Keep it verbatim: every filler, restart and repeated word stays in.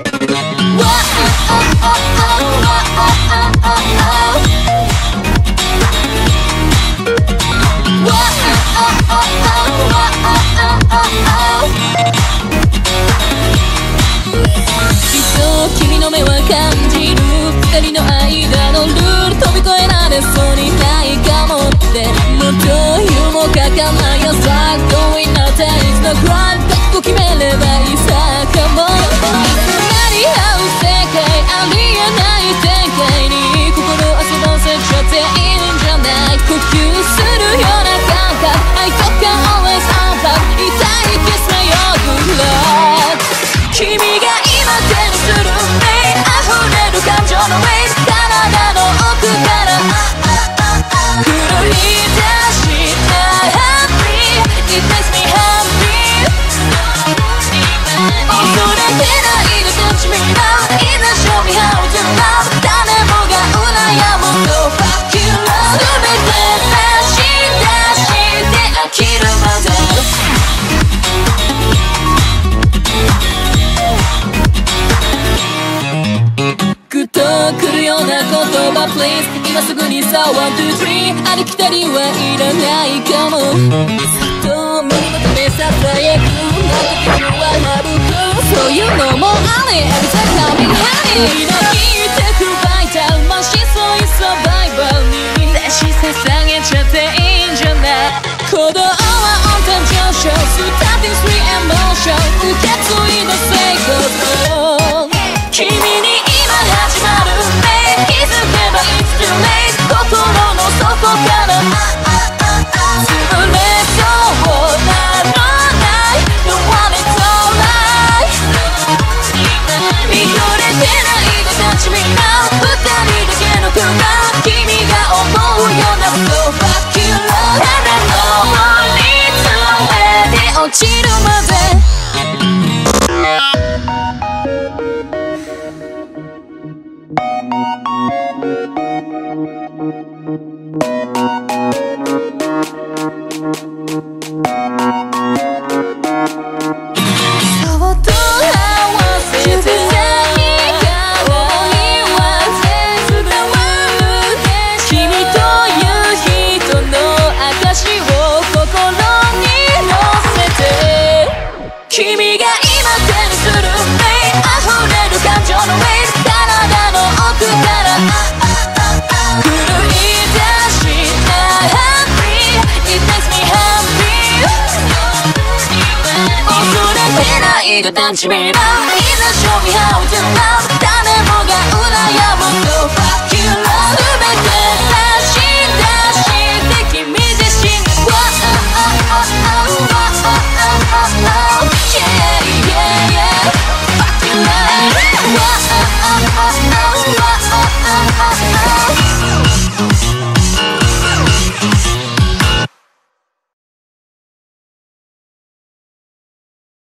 君の目は感じる二人の間のルール飛び越えられそうにないかもってもっと湯もかかないよさ Going out is no crime 覚悟決めればいいさ Come on 鳴り合う世界ありえない展開に心遊ばせちゃっていいんじゃない呼吸するような感覚愛とか always unplug 痛いキスなよ Good luck 君が今手にする溢れる感情のウェイブ体の奥から奮い出した Happy It makes me happy 恐れてないで touch me now いざ show me how to love 誰もが羨む So fuck you love 全て出し出して飽きるまでグッとくるような言葉 Please 今すぐにさ ワンツースリー ありきたりはいらないかもずっと目にまた目ささやくなんか君は省くそういうのもあり Every time coming honey 抱いてくバイタルマシそういうサバイバルに出し捧げちゃっていいんじゃない鼓動は温淡上昇 Starting sweet emotion 受け継いだ成功君に始まるね気づけば It's too late 心の底から潰れそうならない No one is alright 見とれてないで touch me now 二人だけの空間君が思うような So fuck you love ただのリズムで落ちるまで君が今手にするね溢れる感情のウェイブ体の奥から奮い出した Happy It makes me happy 恐れてないで touch me now いざ show me how to love 誰もが羨む So far